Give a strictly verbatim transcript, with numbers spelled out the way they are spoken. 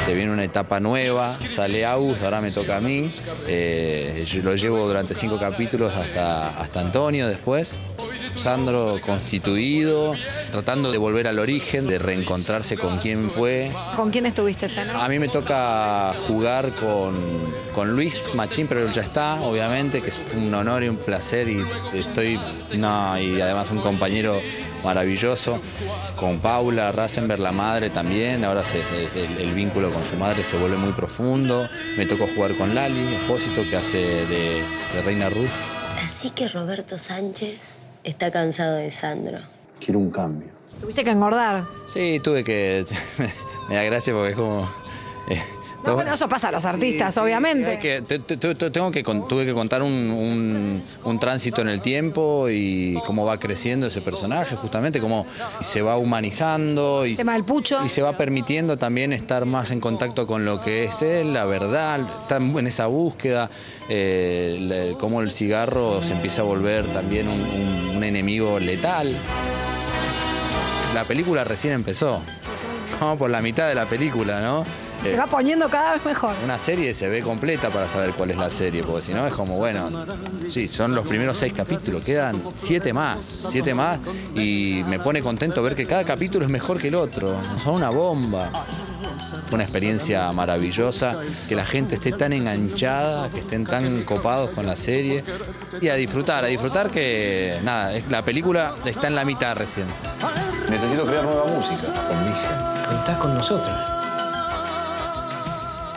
se viene una etapa nueva, sale Agus, ahora me toca a mí, eh, yo lo llevo durante cinco capítulos hasta, hasta Antonio después. Sandro constituido, tratando de volver al origen, de reencontrarse con quién fue. ¿Con quién estuviste, Sandro? A mí me toca jugar con, con Luis Machín, pero él ya está, obviamente, que es un honor y un placer y estoy, no, y además un compañero maravilloso. Con Paula Rasenberg, la madre también, ahora se, se, el, el vínculo con su madre se vuelve muy profundo. Me tocó jugar con Lali Espósito, que hace de, de Reina Ruth. Así que Roberto Sánchez está cansado de Sandro. Quiero un cambio. ¿Tuviste que engordar? Sí, tuve que... Me da gracia porque es como... Eh, no, bueno, eso pasa a los artistas, sí, obviamente. Que, te, te, te, tengo que, tuve que contar un, un, un tránsito en el tiempo y cómo va creciendo ese personaje, justamente, cómo se va humanizando. Y, el tema del pucho. Y se va permitiendo también estar más en contacto con lo que es él, la verdad, está en esa búsqueda, eh, cómo el cigarro se empieza a volver también un, un, un enemigo letal. La película recién empezó, vamos por la mitad de la película, ¿no? Se eh, va poniendo cada vez mejor. Una serie se ve completa para saber cuál es la serie, porque si no es como, bueno, sí, son los primeros seis capítulos, quedan siete más, siete más, y me pone contento ver que cada capítulo es mejor que el otro, son una bomba. Fue una experiencia maravillosa, que la gente esté tan enganchada, que estén tan copados con la serie, y a disfrutar, a disfrutar que, nada, la película está en la mitad recién. Necesito crear nueva música con mi gente. Contá con nosotros.